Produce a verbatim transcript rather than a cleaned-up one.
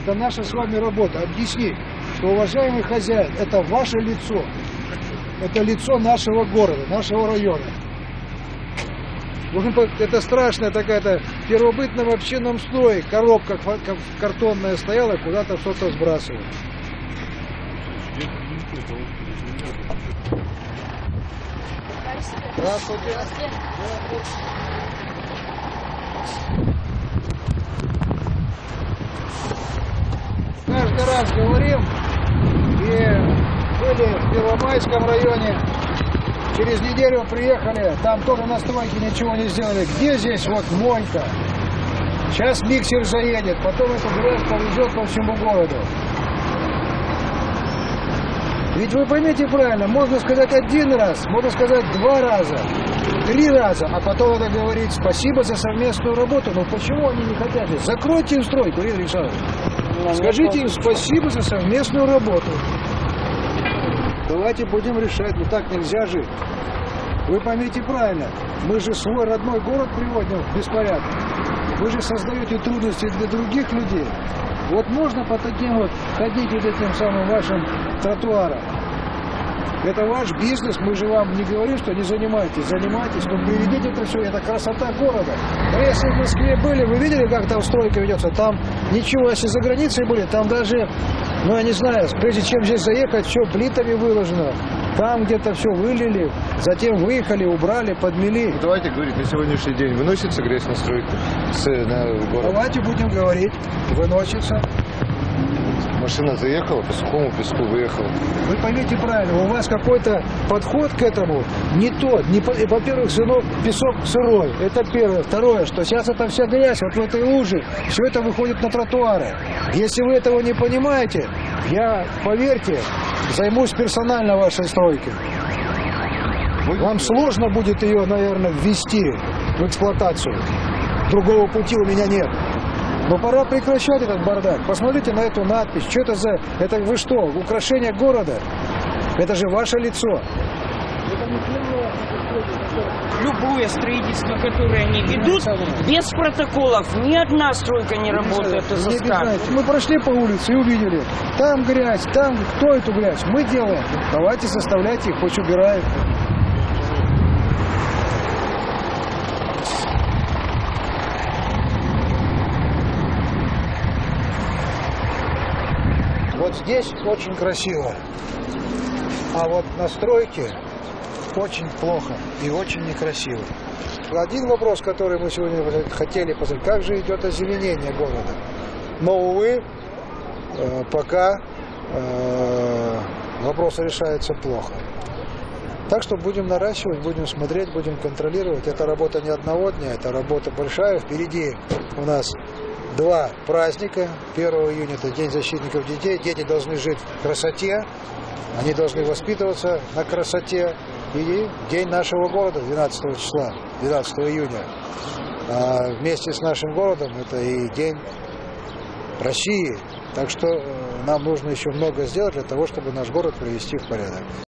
Это наша с вами работа. Объяснить, что, уважаемый хозяин, это ваше лицо. Это лицо нашего города, нашего района. Это страшная такая-то в первобытном общинном строе. Коробка картонная стояла, куда-то что-то сбрасывает. Здравствуйте. Каждый раз говорим, и были в Первомайском районе, через неделю приехали, там тоже на стройке ничего не сделали. Где здесь вот мойка? Сейчас миксер заедет, потом эту грязь повезет по всему городу. Ведь вы поймите правильно, можно сказать один раз, можно сказать два раза, три раза, а потом надо говорить спасибо за совместную работу. Но почему они не хотят? Закройте им стройку, Ирина Александровна. Скажите им спасибо за совместную работу. Давайте будем решать, но так нельзя жить. Вы поймите правильно, мы же свой родной город приводим в беспорядок. Вы же создаете трудности для других людей. Вот можно по таким вот ходить вот этим самым вашим тротуарам. Это ваш бизнес, мы же вам не говорим, что не занимайтесь, занимайтесь, но приведите это все, это красота города. Но если в Москве были, вы видели, как там стройка ведется, там ничего, если за границей были, там даже, ну я не знаю, прежде чем здесь заехать, все плитами выложено, там где-то все вылили, затем выехали, убрали, подмели. Давайте говорить, на сегодняшний день выносится грязь на стройку с, на город? Давайте будем говорить, выносится. Машина заехала, по сухому песку выехала. Вы поймите правильно, у вас какой-то подход к этому не тот. Не, во-первых, песок сырой, это первое. Второе, что сейчас это вся грязь, вот в этой луже, все это выходит на тротуары. Если вы этого не понимаете, я, поверьте, займусь персонально вашей стройкой. Вам сложно будет ее, наверное, ввести в эксплуатацию. Другого пути у меня нет. Но пора прекращать этот бардак. Посмотрите на эту надпись. Что это за... Это вы что, украшение города? Это же ваше лицо. Любое строительство, которое они ведут, без протоколов, ни одна стройка не работает из-за ста. Мы прошли по улице и увидели. Там грязь, там кто эту грязь? Мы делаем. Давайте составляйте их, пусть убирают. Вот здесь очень красиво, а вот на стройке очень плохо и очень некрасиво. Один вопрос, который мы сегодня хотели посмотреть, как же идет озеленение города. Но, увы, пока вопрос решается плохо. Так что будем наращивать, будем смотреть, будем контролировать. Это работа не одного дня, это работа большая. Впереди у нас два праздника. первого июня это День защитников детей. Дети должны жить в красоте, они должны воспитываться на красоте. И День нашего города двенадцатого числа, двенадцатого июня. А вместе с нашим городом это и День России. Так что нам нужно еще много сделать для того, чтобы наш город привести в порядок.